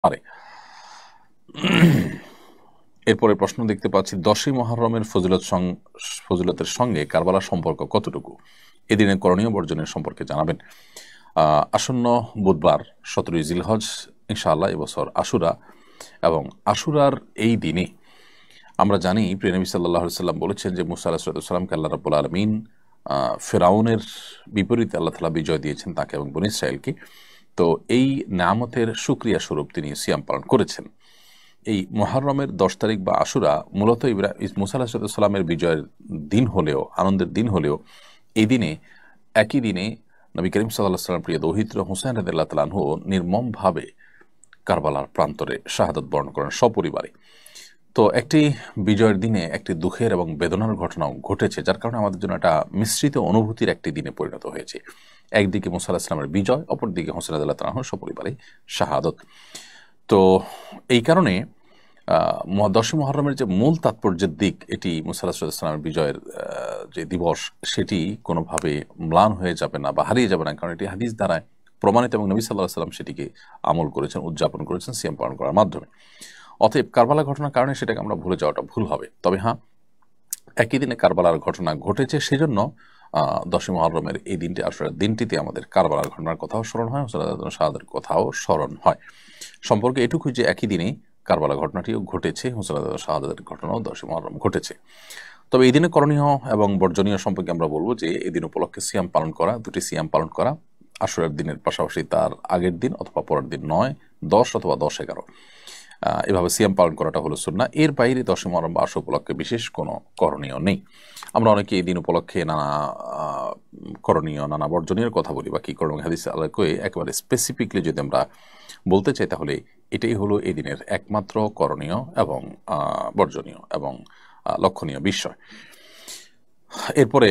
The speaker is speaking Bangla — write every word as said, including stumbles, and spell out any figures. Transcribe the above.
পারে। এরপরে প্রশ্ন দেখতে পাচ্ছি, দশই মুহররমের ফজিলত ফজিলতের সঙ্গে কারবালার সম্পর্ক কতটুকু? এদিনের করণীয় বর্জনের সম্পর্কে জানাবেন। আসন্ন বুধবার সতেরোই জিলহজ ইনশাআল্লাহ এবছর আশুরা, এবং আশুরার এই দিনে আমরা জানি প্রিয় নবী সাল্লাল্লাহু আলাইহি সাল্লাম বলেছেন যে মুসা আলাইহিস সালামকে আল্লাহ রাব্বুল আলামিন ফেরাউনের বিপরীতে আল্লাহ তাআলা বিজয় দিয়েছেন তাকে এবং বনী ইসরাঈলকে। তো এই নেয়ামতের শুকরিয়া স্বরূপ তিনি সিয়াম পালন করেছেন। এই মুহররমের দশ তারিখ বা আশুরা মূলত ইব্রাহিম মুসা আলাইহিস সালামের বিজয়ের দিন হলেও, আনন্দের দিন হলেও, এই দিনে একই দিনে নবী করিম সাল্লাল্লাহু আলাইহি সাল্লাম প্রিয় দৌহিত্র হুসাইন রাদিয়াল্লাহু তাআলা আনহু নির্মমভাবে কারবালার প্রান্তরে শাহাদাত বরণ করেন সপরিবারে। তো একটি বিজয়ের দিনে একটি দুঃখের এবং বেদনার ঘটনাও ঘটেছে, যার কারণে আমাদের জন্য একটা মিশ্রিত অনুভূতির একটি দিনে পরিণত হয়েছে। একদিকে মুসা আলাইহিস সালামের বিজয়, অপরদিকে হুসাইন রাদিয়াল্লাহু তাআলা আনহু সপরিবারে শাহাদত। তো এই কারণে দশই মুহররমের যে মূল তাৎপর্যের দিক, এটি মুসা আলাইহিস সালামের বিজয়ের যে দিবস, সেটি কোনোভাবে ম্লান হয়ে যাবে না বা হারিয়ে যাবে না, কারণ এটি হাদিস দ্বারায় প্রমাণিত এবং নবী সাল্লাল্লাহু আলাইহি সাল্লাম সেটিকে আমল করেছেন, উদযাপন করেছেন সিয়াম পালন করার মাধ্যমে। অতএব কারবালা ঘটনার কারণে সেটাকে আমরা ভুলে যাওয়াটা ভুল হবে। তবে হ্যাঁ, একই দিনে কারবালার ঘটনা ঘটেছে, সেজন্য দশই মুহররমের এই দিনটি আসলে দিনটিতে আমাদের কারবালার ঘটনার কথাও স্মরণ হয়, শাহাদাতের কথাও স্মরণ হয়। সম্পর্কে এটুকু যে একই দিনে কারবালা ঘটনাটিও ঘটেছে, হুসাইন শাহাদাতের ঘটনাও দশই মুহররম ঘটেছে। তবে এই দিনে করণীয় এবং বর্জনীয় সম্পর্কে আমরা বলবো যে এই দিন উপলক্ষে সিয়াম পালন করা, দুটি সিয়াম পালন করা, আশুরার দিনের পাশাপাশি তার আগের দিন অথবা পরের দিন নয়, দশ অথবা দশ এগারো এভাবে সিয়াম পালন করাটা হলো সুন্নাহ। এর বাইরে দশই মুহররম বা আশু উপলক্ষে বিশেষ কোনো করণীয় নেই। আমরা অনেকে এই দিন উপলক্ষে নানা করণীয়, নানা বর্জনীয় কথা বলি বা কি করণীয় হাদিস আলোকে একেবারে স্পেসিফিকলি যদি আমরা বলতে চাই, তাহলে এটাই হলো এই দিনের একমাত্র করণীয় এবং বর্জনীয় এবং লক্ষণীয় বিষয়। এরপরে